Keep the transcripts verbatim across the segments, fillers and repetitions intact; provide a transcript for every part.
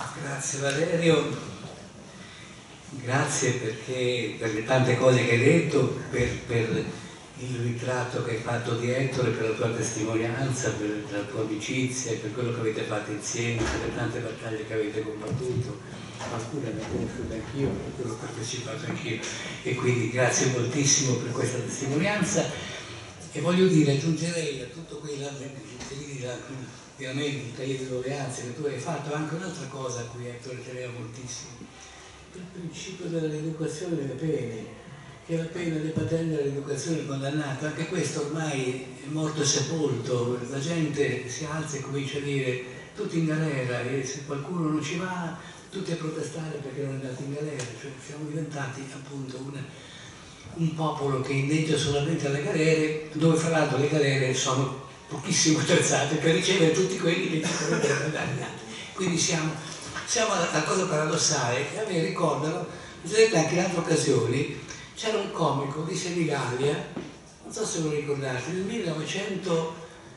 Grazie Valerio, grazie perché per le tante cose che hai detto, per, per il ritratto che hai fatto di Ettore, per la tua testimonianza, per la tua amicizia, per quello che avete fatto insieme, per le tante battaglie che avete combattuto. Alcune le ho conosciute anch'io, per quello ho partecipato anch'io, e quindi grazie moltissimo per questa testimonianza. E voglio dire, aggiungerei a tutto quello di America, di Loreanza che tu hai fatto anche un'altra cosa a cui Ettore teneva moltissimo, il principio dell'educazione delle pene, che la pena debba tendere all'educazione del condannato. Anche questo ormai è morto e sepolto, la gente si alza e comincia a dire tutti in galera, e se qualcuno non ci va tutti a protestare perché non è andato in galera. Cioè siamo diventati appunto una, un popolo che inneggia solamente alle galere, dove fra l'altro le galere sono pochissimo attrezzate per ricevere tutti quelli che ci vorrebbero andare. Quindi siamo, siamo alla, alla cosa paradossale, che a me ricordano, vedete, anche in altre occasioni c'era un comico di Senigallia, non so se lo ricordate, nel millenovecentottanta,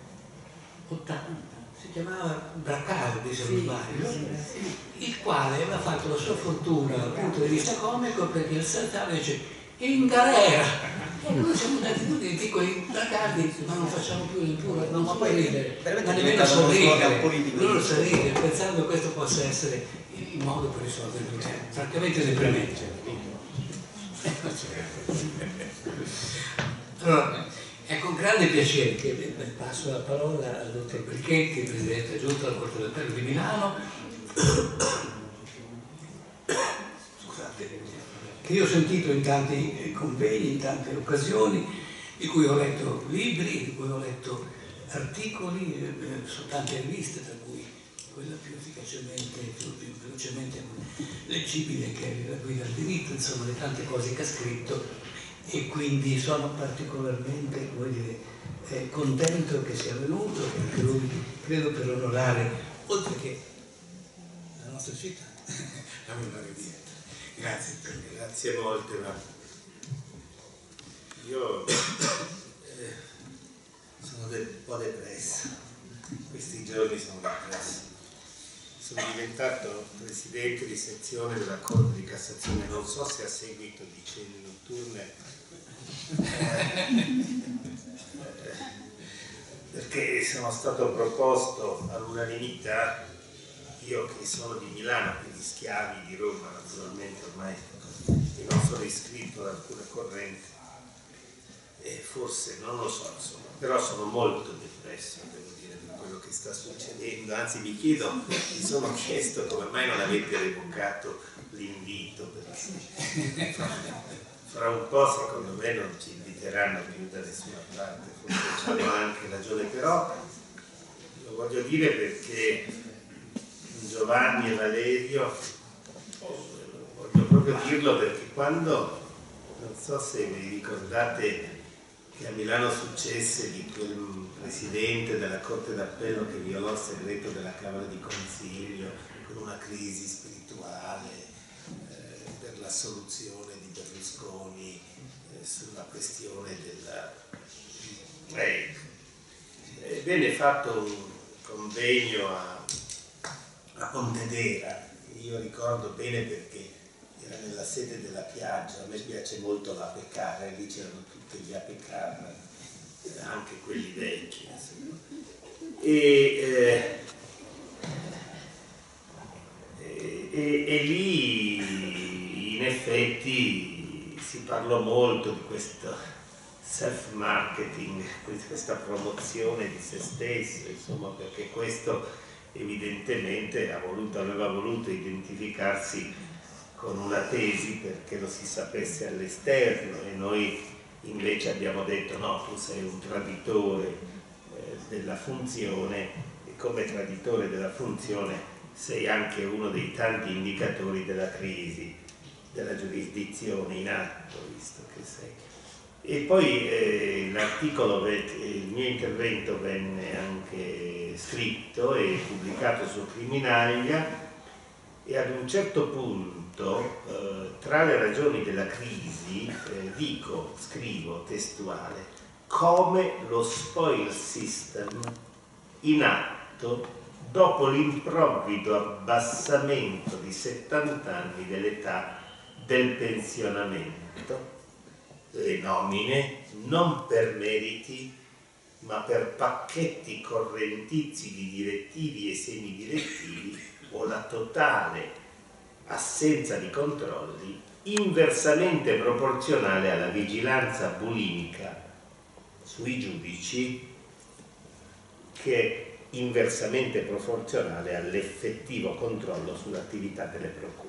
si chiamava Bracardi se non sbaglio, il quale aveva fatto la sua fortuna dal punto di vista comico perché il saltava e dice in galera. E noi siamo andati tutti piccoli Bracardi, ma non facciamo più neppure, non ma poi ridere, ma nemmeno sorridere, loro sorridere, pensando che questo possa essere il modo per risolvere il problema, francamente deprimente. Allora, è con grande piacere che passo la parola al dottor Brichetti, presidente aggiunto della Corte d'Appello di Milano, scusate, che io ho sentito in tanti convegni, in tante occasioni, di cui ho letto libri, di cui ho letto articoli eh, su tante riviste, tra cui quella più efficacemente, più, più velocemente leggibile che è la Guida al diritto, insomma le tante cose che ha scritto, e quindi sono particolarmente, vuol dire, eh, contento che sia venuto, perché lui credo per onorare, oltre che la nostra città, la memoria di Ettore. Grazie, grazie molte, ma io eh, sono un po' depresso, questi giorni sono depresso. Sono diventato presidente di sezione della Corte di Cassazione, non so se a seguito di cene notturne, eh, perché sono stato proposto all'unanimità, io che sono di Milano, quindi schiavi di Roma naturalmente ormai, e non sono iscritto ad alcune correnti, e forse non lo so, insomma, però sono molto depresso, devo dire, per quello che sta succedendo. Anzi, mi chiedo, mi sono chiesto come mai non avete revocato l'invito, perché fra un po' secondo me non ci inviteranno più da nessuna parte, forse hanno anche ragione, però lo voglio dire perché Giovanni e Valerio, voglio proprio dirlo perché quando, non so se vi ricordate che a Milano successe di quel presidente della Corte d'Appello che violò il segreto della Camera di Consiglio con una crisi spirituale eh, per la soluzione di Berlusconi eh, sulla questione della... Eh, venne fatto un convegno a, a Pontedera, io ricordo bene perché era nella sede della Piaggia, a me piace molto l'Ape Car, lì c'erano tutti gli Ape Car, anche quelli vecchi, insomma. E, eh, e, e, e lì in effetti si parlò molto di questo self-marketing, questa promozione di se stesso, insomma, perché questo evidentemente ha voluto, aveva voluto identificarsi con una tesi perché lo si sapesse all'esterno, e noi invece abbiamo detto no, tu sei un traditore eh, della funzione, e come traditore della funzione sei anche uno dei tanti indicatori della crisi della giurisdizione in atto, visto che sei. E poi eh, l'articolo, il mio intervento venne anche scritto e pubblicato su Criminaglia, e ad un certo punto, eh, tra le ragioni della crisi, eh, dico, scrivo testuale, come lo spoil system in atto dopo l'improvvido abbassamento di settanta anni dell'età del pensionamento, le nomine non per meriti ma per pacchetti correntizi di direttivi e semidirettivi o la totale assenza di controlli inversamente proporzionale alla vigilanza bulimica sui giudici, che è inversamente proporzionale all'effettivo controllo sull'attività delle procure.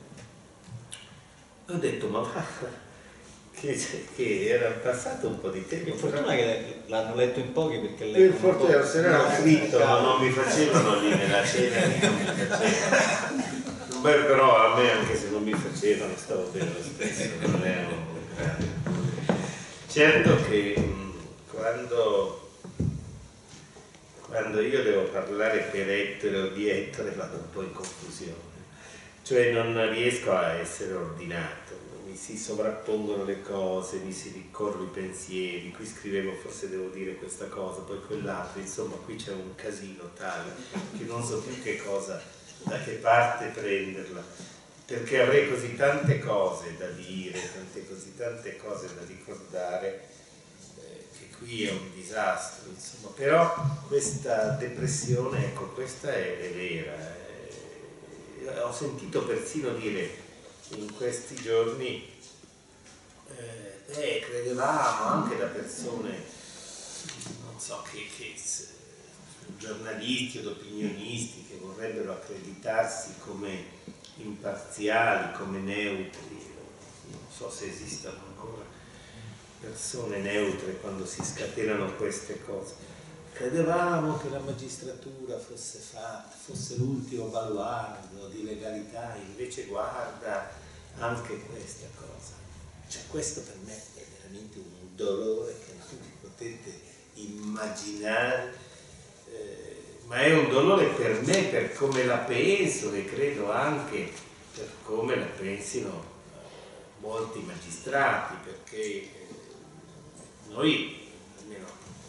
Ho detto, ma va, che, che era passato un po' di tempo. Per fortuna che l'hanno letto in pochi, perché per fortuna se no era scritto, ma non mi facevano lì nella cena, non mi facevano. Beh, però a me, anche se non mi facevano, stavo bene lo stesso, non è un grande. Certo che mh, quando, quando io devo parlare per Ettore o di Ettore vado un po' in confusione, cioè non riesco a essere ordinato, mi si sovrappongono le cose, mi si ricorrono i pensieri, qui scrivevo forse devo dire questa cosa, poi quell'altra, insomma qui c'è un casino tale che non so più che cosa, da che parte prenderla, perché avrei così tante cose da dire, tante così tante cose da ricordare, eh, che qui è un disastro, insomma. Però questa depressione, ecco, questa è, è vera. Eh, ho sentito persino dire in questi giorni, eh, eh, credevamo anche da persone, non so che, che giornalisti o opinionisti che vorrebbero accreditarsi come imparziali, come neutri, non so se esistono ancora persone neutre quando si scatenano queste cose. Credevamo che la magistratura fosse fatta, fosse l'ultimo baluardo di legalità, invece guarda anche questa cosa. Cioè questo per me è veramente un dolore che non potete immaginare. Eh, ma è un dolore per me, per come la penso, e credo anche per come la pensino eh, molti magistrati, perché eh, noi, almeno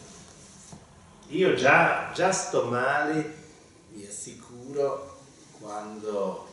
io già, già sto male, vi assicuro, quando,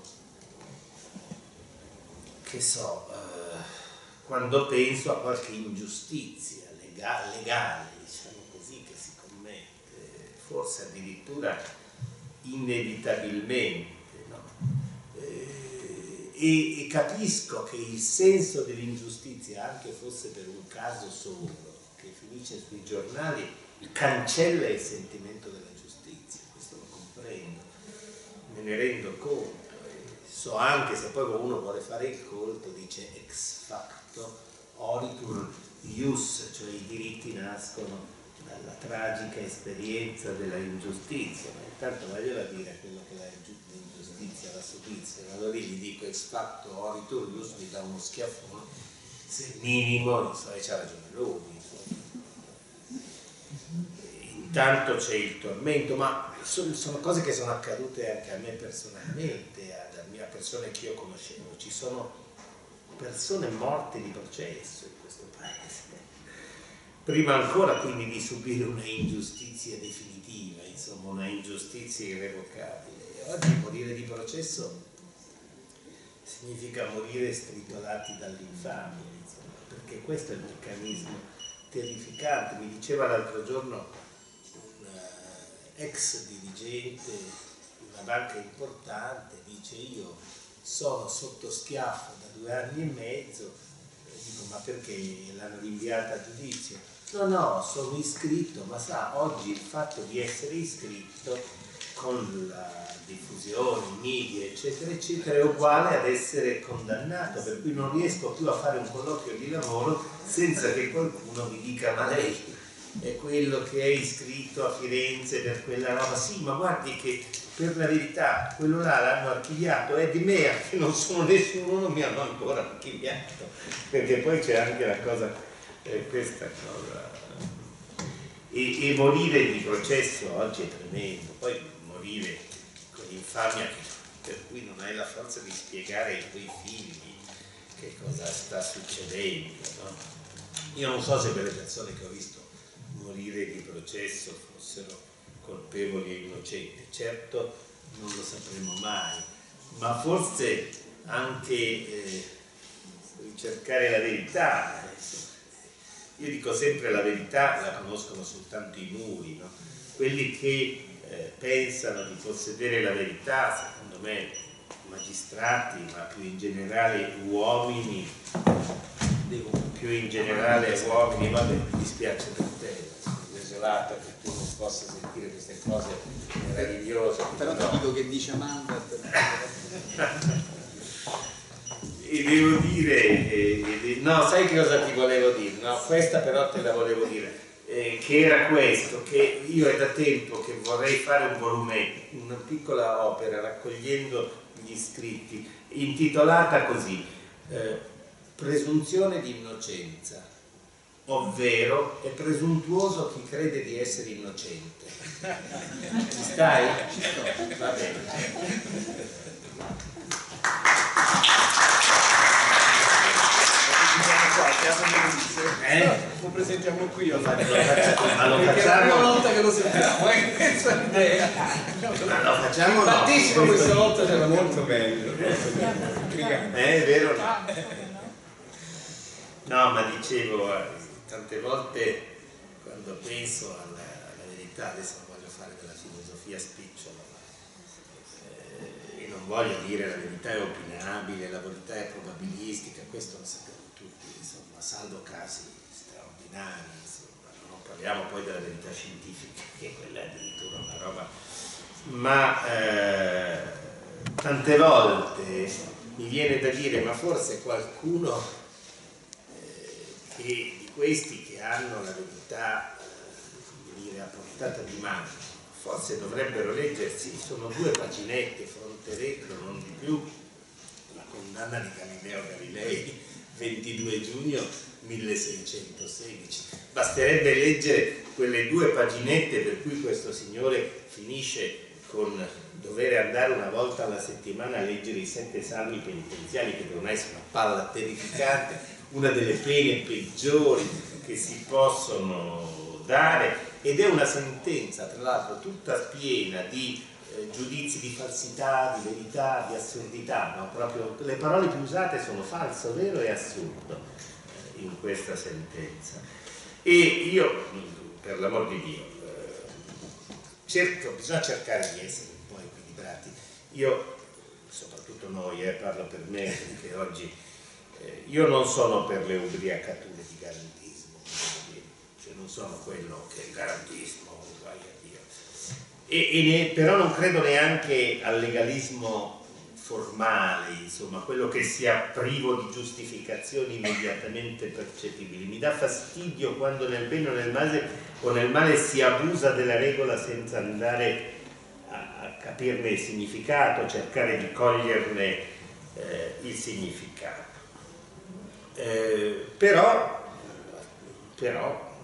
che so, eh, quando penso a qualche ingiustizia legale, legale diciamo così, che si forse addirittura inevitabilmente, no? eh, e, e capisco che il senso dell'ingiustizia, anche fosse per un caso solo che finisce sui giornali, cancella il sentimento della giustizia, questo lo comprendo, me ne rendo conto, e so anche se poi uno vuole fare il colto, dice ex facto oritur ius, cioè i diritti nascono dalla tragica esperienza della ingiustizia, ma intanto vagliela dire quello che l'ingiustizia la subisce. Allora lì gli dico ex facto oritur ius, mi dà uno schiaffone, se minimo, non so, e c'ha ragione lui. Intanto c'è il tormento, ma sono cose che sono accadute anche a me personalmente, a mia persone che io conoscevo. Ci sono persone morte di processo in questo paese. Prima ancora quindi di subire una ingiustizia definitiva, insomma una ingiustizia irrevocabile. E oggi morire di processo significa morire stritolati dall'infamia, insomma, perché questo è il meccanismo terrificante. Mi diceva l'altro giorno un uh, ex dirigente di una banca importante, dice io sono sotto schiaffo da due anni e mezzo, e dico ma perché l'hanno rinviata a giudizio? No, no, sono iscritto, ma sa, oggi il fatto di essere iscritto con la diffusione, i media, eccetera, eccetera, è uguale ad essere condannato, per cui non riesco più a fare un colloquio di lavoro senza che qualcuno mi dica ma lei è quello che è iscritto a Firenze per quella roba. Sì, ma guardi che per la verità quello là l'hanno archiviato, è di me, anche non sono nessuno, non mi hanno ancora archiviato, perché poi c'è anche la cosa... Eh, questa cosa e, e morire di processo oggi è tremendo, poi morire con l'infamia per cui non hai la forza di spiegare ai tuoi figli che cosa sta succedendo, no? Io non so se per le persone che ho visto morire di processo fossero colpevoli e innocenti. Certo non lo sapremo mai, ma forse anche eh, ricercare la verità. Io dico sempre la verità la conoscono soltanto i muri, no? Quelli che eh, pensano di possedere la verità, secondo me magistrati, ma più in generale uomini, più in generale uomini, vabbè, mi dispiace per te, sono desolato che tu non possa sentire queste cose meravigliose. Però ti dico che dice Amanda. E devo dire, eh, no, sai che cosa ti volevo dire? No, questa però te la volevo dire, eh, che era questo, che io è da tempo che vorrei fare un volume, una piccola opera raccogliendo gli scritti, intitolata così, eh, Presunzione di innocenza, ovvero è presuntuoso chi crede di essere innocente. Ci stai? Ci sto. Va bene. Eh? Lo presentiamo qui, io ma lo perché facciamo, è la prima volta che lo sentiamo, eh? Questa è l'idea. ma lo facciamo no, Partecipo questa volta, c'era molto bello. Eh, è vero? No, ma dicevo, tante volte quando penso alla, alla verità, adesso non voglio fare della filosofia spicciola, ma, eh, e non voglio dire la verità è opinabile, la verità è probabilistica, questo lo sappiamo tutti, insomma, salvo casi straordinari, insomma, non parliamo poi della verità scientifica, che quella è addirittura una roba, ma eh, tante volte mi viene da dire, ma forse qualcuno che di questi che hanno la verità eh, dire, a portata di mano, forse dovrebbero leggersi, sono due paginette, fronte retro, non di più, la condanna di Galileo Galilei, ventidue giugno milleseicentosedici. Basterebbe leggere quelle due paginette per cui questo signore finisce con dover andare una volta alla settimana a leggere i sette salmi penitenziali, che devono essere una palla terrificante, una delle pene peggiori che si possono dare, ed è una sentenza tra l'altro tutta piena di eh, giudizi di falsità, di verità, di assurdità, no? Proprio le parole più usate sono falso, vero e assurdo eh, in questa sentenza. E io, per l'amor di Dio, eh, cerco, bisogna cercare di essere un po' equilibrati. Io, soprattutto noi, eh, parlo per me, perché oggi io non sono per le ubriacature di garantismo, cioè non sono quello che è il garantismo, guai a Dio. E, e ne, però non credo neanche al legalismo formale, insomma, quello che sia privo di giustificazioni immediatamente percepibili. Mi dà fastidio quando nel bene o nel male, o nel male si abusa della regola senza andare a, a capirne il significato, cercare di coglierne eh, il significato. Eh, però, però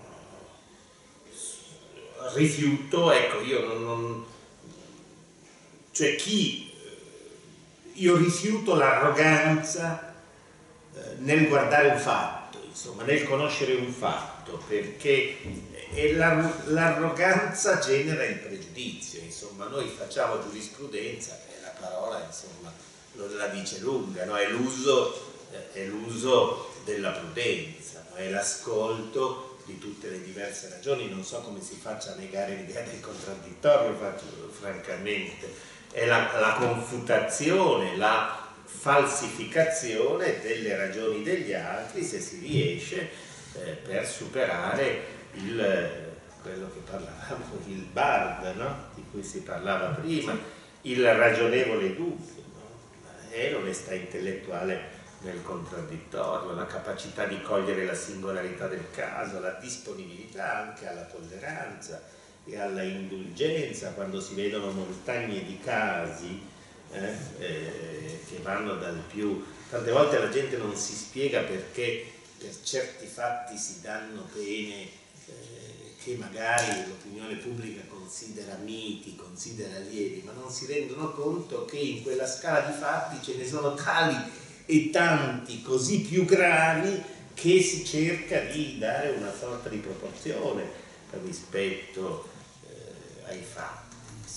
rifiuto, ecco, io non, non cioè chi io rifiuto l'arroganza eh, nel guardare un fatto, insomma, nel conoscere un fatto, perché l'arroganza genera il pregiudizio, insomma, noi facciamo giurisprudenza e la parola, insomma, lo, la dice lunga, no? È l'uso è l'uso della prudenza, no? È l'ascolto di tutte le diverse ragioni, non so come si faccia a negare l'idea del contraddittorio, faccio, francamente, è la, la confutazione, la falsificazione delle ragioni degli altri, se si riesce, eh, per superare il, quello che parlavamo, il bard, no? Di cui si parlava prima, il ragionevole dubbio, no? È l'onestà intellettuale nel contraddittorio, la capacità di cogliere la singolarità del caso, la disponibilità anche alla tolleranza e alla indulgenza quando si vedono montagne di casi eh, eh, che vanno dal più... Tante volte la gente non si spiega perché per certi fatti si danno pene eh, che magari l'opinione pubblica considera miti, considera lievi, ma non si rendono conto che in quella scala di fatti ce ne sono tali e tanti così più gravi che si cerca di dare una sorta di proporzione rispetto eh, ai fatti.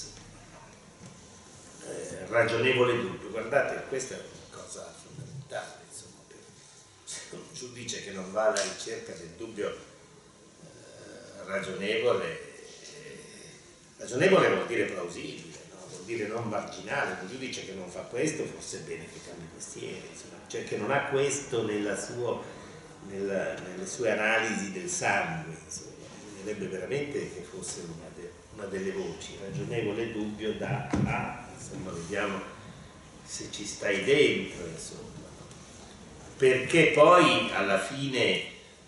Eh, ragionevole dubbio, guardate, questa è una cosa fondamentale, insomma, per un giudice che non va alla ricerca del dubbio eh, ragionevole. Eh, ragionevole vuol dire plausibile, no? Vuol dire non marginale. Un giudice che non fa questo forse è bene che cambi mestiere, insomma. Cioè che non ha questo nella suo, nella, nelle sue analisi del sangue, insomma. Bisognerebbe veramente che fosse una, de, una delle voci. Ragionevole dubbio da a, insomma, vediamo se ci stai dentro, insomma. Perché poi alla fine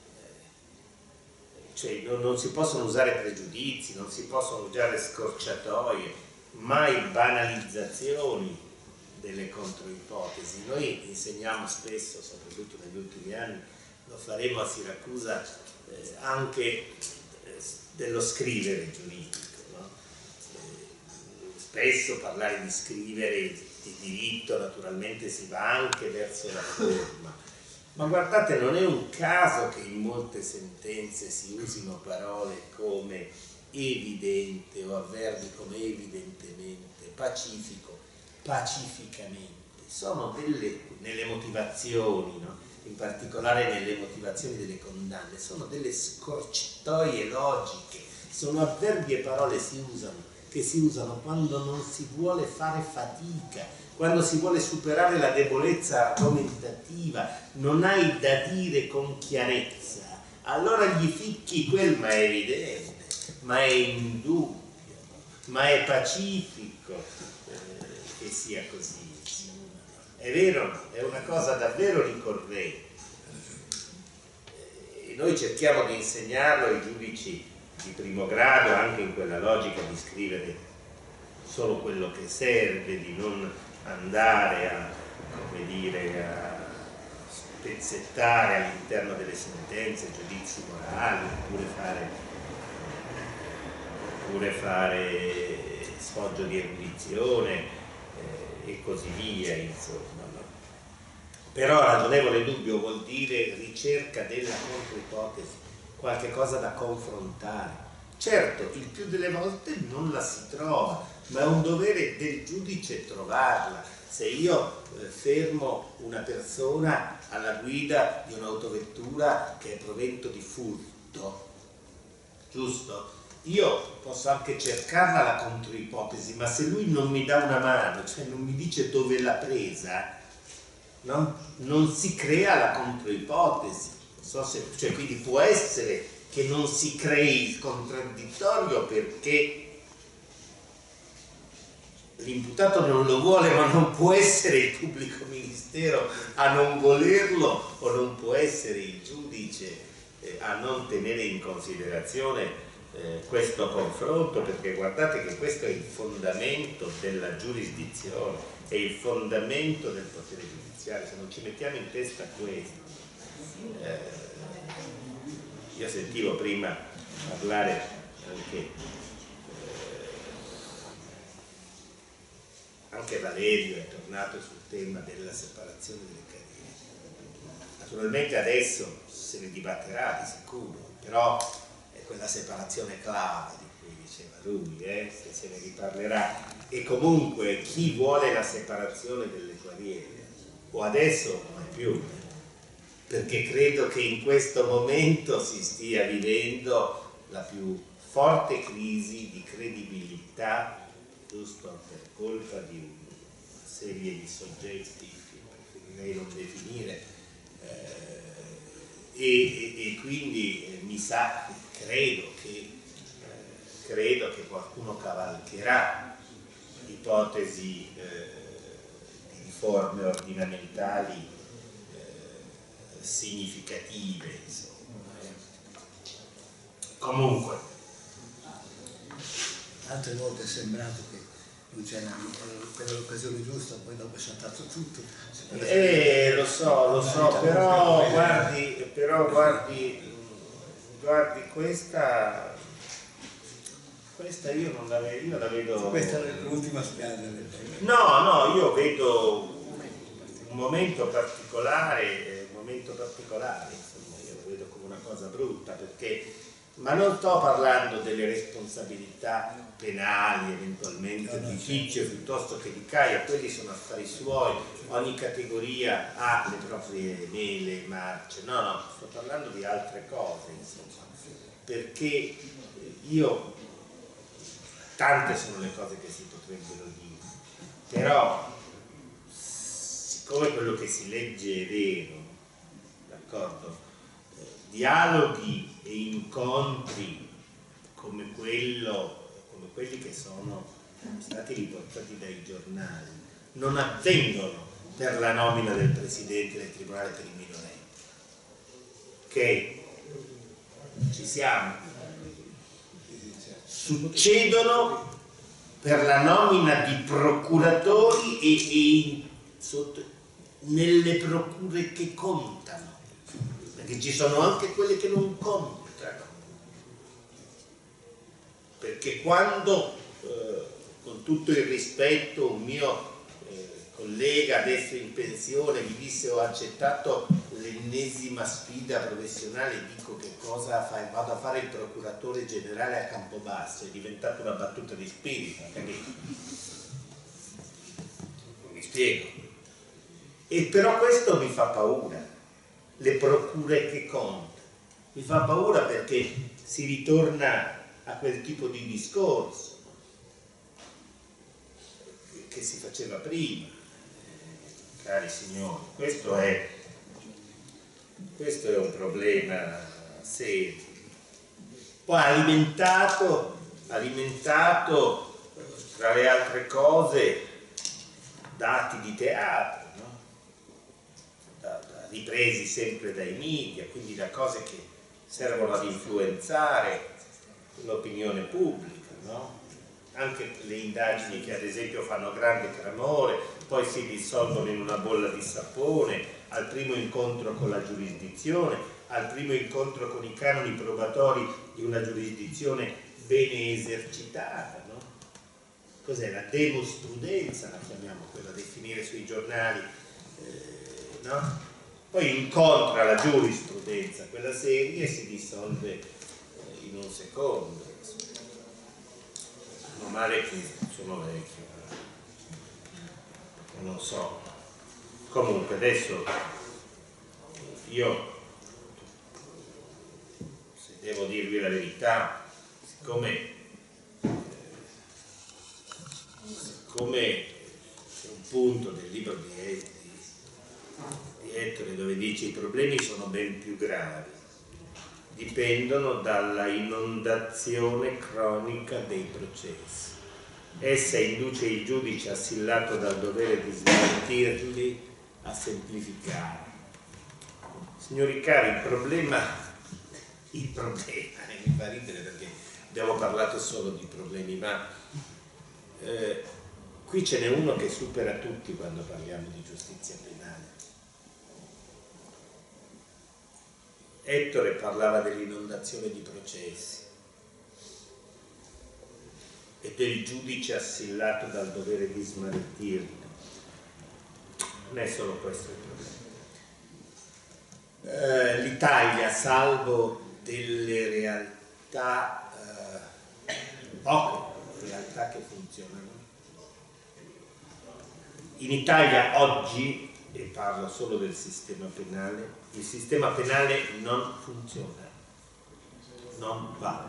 cioè, non, non si possono usare pregiudizi, non si possono usare scorciatoie, mai banalizzazioni delle controipotesi. Noi insegniamo spesso, soprattutto negli ultimi anni, lo faremo a Siracusa, eh, anche eh, dello scrivere giuridico, no? Eh, spesso parlare di scrivere di diritto naturalmente si va anche verso la forma, ma guardate, non è un caso che in molte sentenze si usino parole come evidente o avverbi come evidentemente, pacifico, pacificamente. Sono delle, nelle motivazioni, no? In particolare nelle motivazioni delle condanne, sono delle scorciatoie logiche, sono avverbi e parole si usano, che si usano quando non si vuole fare fatica, quando si vuole superare la debolezza argomentativa, non hai da dire con chiarezza, allora gli ficchi quel ma è evidente, ma è indubbio, ma è pacifico eh, che sia così. È vero, è una cosa davvero ricorrente. E noi cerchiamo di insegnarlo ai giudici di primo grado, anche in quella logica di scrivere solo quello che serve, di non andare a, come dire, a spezzettare all'interno delle sentenze giudizi morali, oppure fare, oppure fare sfoggio di erudizione e così via, insomma, no? Però ragionevole dubbio vuol dire ricerca della controipotesi, qualche cosa da confrontare. Certo, il più delle volte non la si trova, ma è un dovere del giudice trovarla. Se io eh, fermo una persona alla guida di un'autovettura che è provento di furto, giusto? Io posso anche cercarla la controipotesi, ma se lui non mi dà una mano, cioè non mi dice dove l'ha presa, no? Non si crea la controipotesi. Non so se, cioè, quindi può essere che non si crei il contraddittorio perché l'imputato non lo vuole, ma non può essere il pubblico ministero a non volerlo, o non può essere il giudice eh, a non tenere in considerazione Eh, questo confronto, perché guardate che questo è il fondamento della giurisdizione, è il fondamento del potere giudiziario. Se non ci mettiamo in testa questo, eh, io sentivo prima parlare anche eh, anche Valerio è tornato sul tema della separazione delle carriere. Naturalmente adesso se ne dibatterà di sicuro, però quella separazione clave di cui diceva lui, eh, se se ne riparlerà. E comunque chi vuole la separazione delle carriere, o adesso o mai più, perché credo che in questo momento si stia vivendo la più forte crisi di credibilità, giusto, per colpa di una serie di soggetti che preferirei non definire, eh, e, e, e quindi eh, mi sa, credo che, eh, credo che qualcuno cavalcherà ipotesi eh, di riforme ordinamentali eh, significative, insomma. Comunque, altre volte è sembrato che non c'era l'occasione giusta, poi dopo è saltato tutto. Eh, lo so, lo so, però guardi, però guardi, guardi questa, questa io non la vedo, io la vedo... Questa è l'ultima spiaggia. No, no, io vedo un momento particolare, un momento particolare, insomma, io lo vedo come una cosa brutta, perché ma non sto parlando delle responsabilità penali eventualmente no, no, di certo. Tizio piuttosto che di Caio, quelli sono affari suoi, ogni categoria ha le proprie mele, marce, no, no, sto parlando di altre cose, insomma, perché io, tante sono le cose che si potrebbero dire, però siccome quello che si legge è vero, d'accordo? Eh, dialoghi e incontri come quello, come quelli che sono stati riportati dai giornali, non avvengono per la nomina del presidente del tribunale per i minorenni. Ok? Ci siamo? Succedono per la nomina di procuratori e, e sotto, nelle procure che contano, perché ci sono anche quelle che non contano, perché quando eh, con tutto il rispetto un mio eh, collega adesso in pensione mi disse ho accettato l'ennesima sfida professionale, dico che cosa fai? Vado a fare il procuratore generale a Campobasso, è diventata una battuta di spirito, capito? Mi spiego. E però questo mi fa paura, le procure che contano, mi fa paura perché si ritorna a quel tipo di discorso che si faceva prima, cari signori. Questo è, questo è un problema serio, poi alimentato, alimentato tra le altre cose dati di teatro, no? da, da, ripresi sempre dai media, quindi da cose che servono ad influenzare l'opinione pubblica, no? Anche le indagini che ad esempio fanno grande clamore, poi si dissolvono in una bolla di sapone al primo incontro con la giurisdizione, al primo incontro con i canoni probatori di una giurisdizione bene esercitata, no? Cos'è la demostrudenza, la chiamiamo quella da definire sui giornali, eh, no? Poi incontra la giurisprudenza, quella seria, e si dissolve in un secondo. Meno male che sono vecchio, non so. Comunque adesso io, se devo dirvi la verità, siccome siccome c'è un punto del libro di, di Ettore dove dice i problemi sono ben più gravi, dipendono dalla inondazione cronica dei processi. Essa induce il giudice assillato dal dovere di smaltirli a semplificare. Signori cari, il problema, il problema, mi fa ridere perché abbiamo parlato solo di problemi, ma eh, qui ce n'è uno che supera tutti quando parliamo di giustizia penale. Ettore parlava dell'inondazione di processi e del giudice assillato dal dovere di smaltirli. Non è solo questo il problema. Eh, L'Italia, salvo delle realtà, eh, poche realtà che funzionano, in Italia oggi, e parlo solo del sistema penale, il sistema penale non funziona, non va.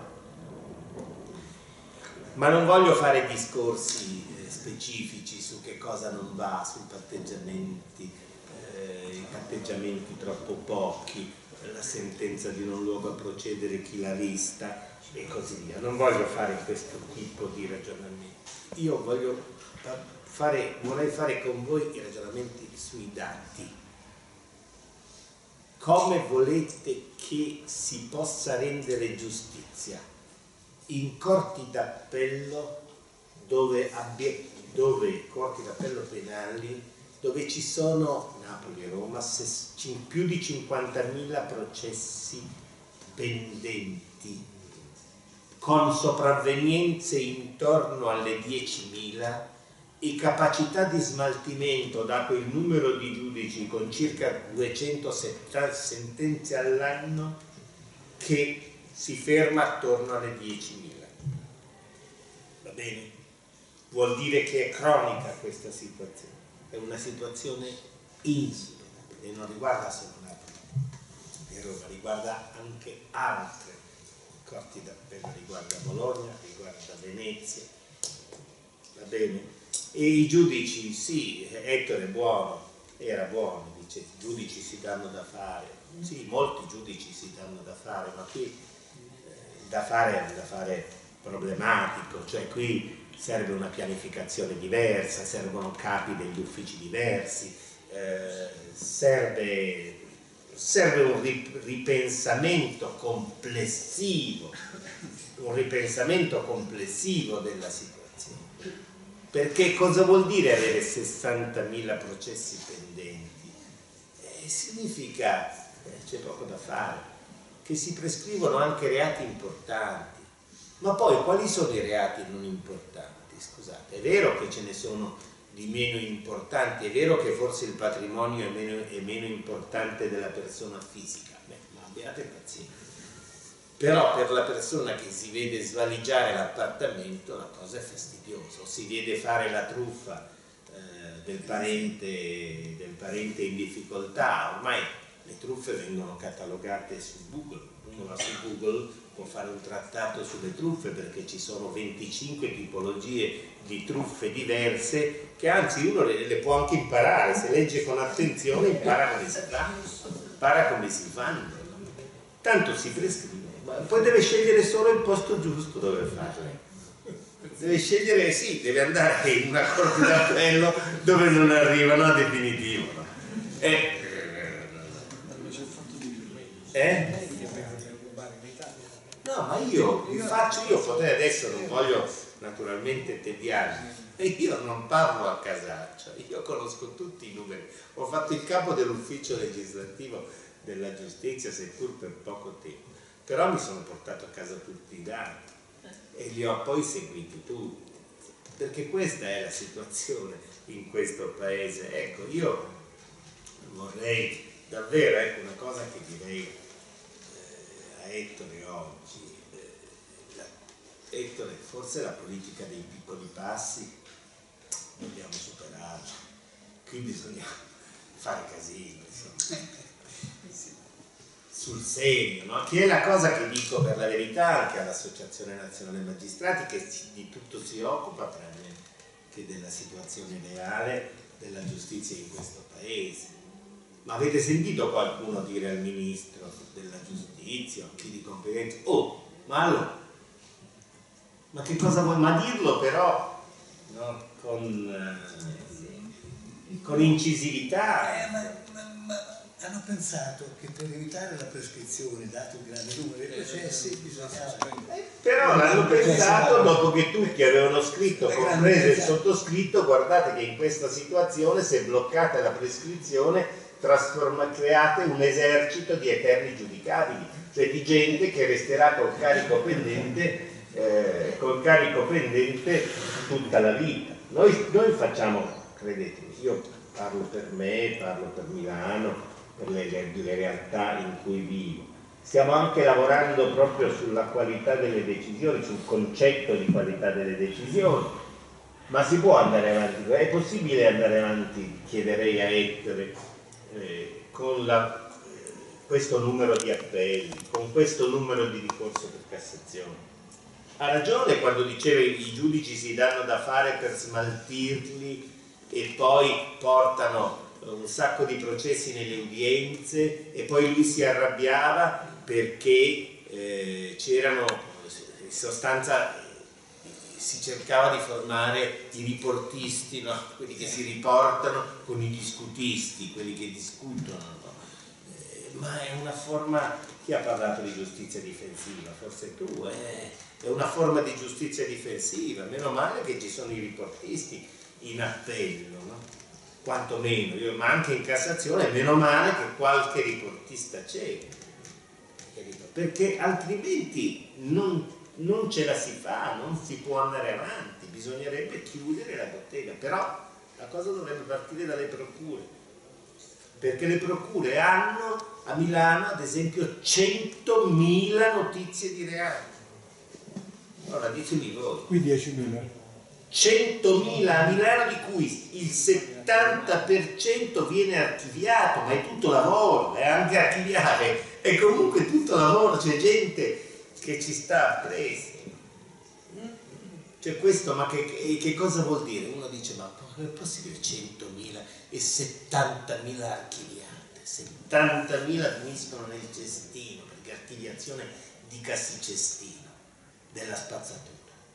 Ma non voglio fare discorsi eh, specifici su che cosa non va, sui patteggiamenti, eh, i patteggiamenti troppo pochi, la sentenza di non luogo a procedere chi l'ha vista e così via. Non voglio fare questo tipo di ragionamenti. Io voglio fare, vorrei fare con voi i ragionamenti sui dati. Come volete che si possa rendere giustizia in corti d'appello dove, abbia, dove corti d'appello penali dove ci sono, Napoli e Roma, più di cinquantamila processi pendenti con sopravvenienze intorno alle diecimila e capacità di smaltimento, dato il numero di giudici con circa duecento sentenze all'anno, che si ferma attorno alle diecimila. Va bene? Vuol dire che è cronica questa situazione, è una situazione insuperabile e non riguarda solo Napoli e Roma, riguarda anche altre corti d'appello, riguarda Bologna, riguarda Venezia, va bene? E i giudici, sì, Ettore è buono, era buono, dice, i giudici si danno da fare, sì, molti giudici si danno da fare, ma qui eh, da fare è un da fare problematico, cioè qui serve una pianificazione diversa, servono capi degli uffici diversi, eh, serve, serve un ripensamento complessivo, un ripensamento complessivo della situazione. Perché cosa vuol dire avere sessantamila processi pendenti? Eh, significa, eh, c'è poco da fare, che si prescrivono anche reati importanti. Ma poi quali sono i reati non importanti? Scusate, è vero che ce ne sono di meno importanti, è vero che forse il patrimonio è meno, è meno importante della persona fisica, beh, ma abbiate pazienza. Però per la persona che si vede svaligiare l'appartamento la cosa è fastidiosa, o si vede fare la truffa eh, del, parente, del parente in difficoltà. Ormai le truffe vengono catalogate su Google, uno va su Google, può fare un trattato sulle truffe perché ci sono venticinque tipologie di truffe diverse che anzi uno le, le può anche imparare, se legge con attenzione impara come si fa, impara come si fanno, tanto si prescrive, ma poi deve scegliere solo il posto giusto dove farle, deve scegliere, sì, deve andare in una corte d'appello dove non arrivano a definitivo, no? Eh? Eh? No, ma io vi faccio, io potrei adesso, non voglio naturalmente tediarmi, io non parlo a casaccio, io conosco tutti i numeri, ho fatto il capo dell'ufficio legislativo della giustizia, seppur per poco tempo, però mi sono portato a casa tutti i dati e li ho poi seguiti tutti, perché questa è la situazione in questo paese. Ecco, io vorrei davvero, ecco, una cosa che direi a Ettore oggi, eh, la, Ettore, forse la politica dei piccoli passi dobbiamo superarla, qui bisogna fare casino, insomma, sul serio, no? Che è la cosa che dico per la verità anche all'Associazione Nazionale Magistrati, che di tutto si occupa tranne che della situazione reale della giustizia in questo paese. Ma avete sentito qualcuno dire al ministro della giustizia, chi di competenza, oh, ma allora, ma che cosa vuoi? Ma dirlo però, no, con, eh, con incisività. Eh, ma, ma, ma hanno pensato che per evitare la prescrizione, dato il grande numero di processi, bisognava... Eh, però l'hanno pensato dopo che tutti avevano scritto, compreso il sottoscritto, guardate che in questa situazione, se bloccate la prescrizione, trasforma, create un esercito di eterni giudicabili, cioè di gente che resterà col carico pendente, eh, col carico pendente tutta la vita. Noi, noi facciamo, credetemi, io parlo per me, parlo per Milano, per le, le, le realtà in cui vivo. Stiamo anche lavorando proprio sulla qualità delle decisioni, sul concetto di qualità delle decisioni, ma si può andare avanti, è possibile andare avanti, chiederei a Ettore, Eh, con la, eh, questo numero di appelli, con questo numero di ricorso per Cassazione. Ha ragione quando diceva che i giudici si danno da fare per smaltirli e poi portano un sacco di processi nelle udienze e poi lui si arrabbiava perché eh, c'erano, in sostanza si cercava di formare i riportisti, no? Quelli che si riportano con i discutisti, quelli che discutono, no? eh, ma è una forma, chi ha parlato di giustizia difensiva? Forse tu, eh? È una forma di giustizia difensiva, meno male che ci sono i riportisti in appello, no? Quantomeno, io, ma anche in Cassazione, meno male che qualche riportista c'è, perché altrimenti non non ce la si fa, non si può andare avanti, bisognerebbe chiudere la bottega, però la cosa dovrebbe partire dalle procure, perché le procure hanno a Milano ad esempio centomila notizie di reato. Allora ditemi voi. Qui diecimila. centomila a Milano, di cui il settanta per cento viene archiviato, ma è tutto lavoro, è anche archiviare, è comunque tutto lavoro, c'è gente che ci sta preso. Cioè questo, ma che, che cosa vuol dire? Uno dice, ma è possibile centomila e settantamila archiviate? settantamila finiscono nel cestino, perché archiviazione dicasi cestino, della spazzatura.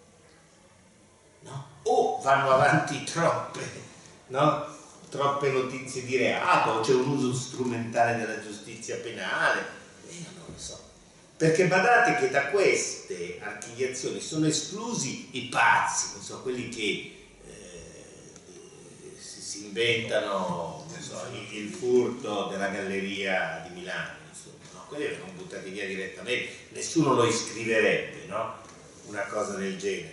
No? O vanno avanti troppe, no? Troppe notizie di reato, o c'è un uso strumentale della giustizia penale, eh, io non lo so. Perché badate che da queste archiviazioni sono esclusi i pazzi, non so, quelli che eh, si, si inventano, non so, il, il furto della galleria di Milano, insomma, no? Quelli vengono buttati via direttamente, nessuno lo iscriverebbe, no? Una cosa del genere.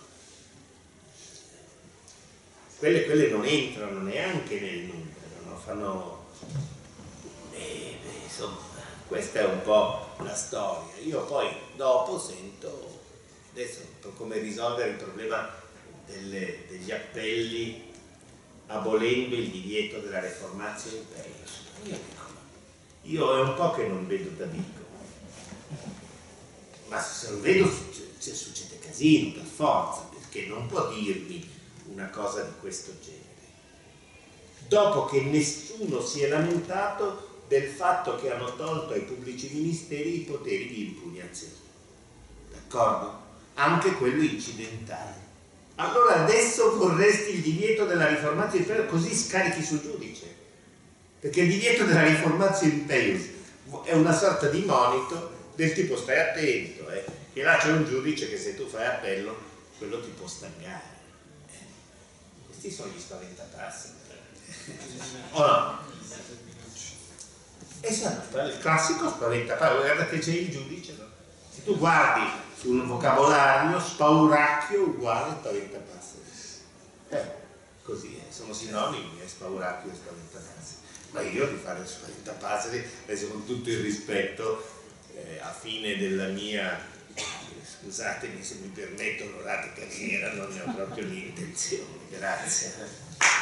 Quelle, quelle non entrano neanche nel numero, no? Fanno... Eh, beh, insomma, questa è un po' la storia. Io poi dopo sento, adesso come risolvere il problema delle, degli appelli abolendo il divieto della reformatio imperius. Io dico, io è un po' che non vedo Davigo, ma se lo vedo succede, succede casino per forza, perché non può dirmi una cosa di questo genere dopo che nessuno si è lamentato del fatto che hanno tolto ai pubblici ministeri i poteri di impugnazione, d'accordo? Anche quello incidentale. Allora adesso vorresti il divieto della riformatio imperius, così scarichi sul giudice, perché il divieto della riformatio imperius è una sorta di monito del tipo stai attento, eh, che là c'è un giudice che se tu fai appello quello ti può stangare. Questi sono gli spaventatassi. O no? Esatto, il classico spaventatassi. Guarda che c'è il giudice, no? Se tu guardi sul vocabolario, spauracchio uguale spaventatassi. Eh, così è, sono sinonimi, è spauracchio e spaventatassi. Ma io di fare spaventatassi, adesso con tutto il rispetto, eh, a fine della mia... Scusatemi se mi permetto, onorata carriera, non ne ho proprio l'intenzione, grazie.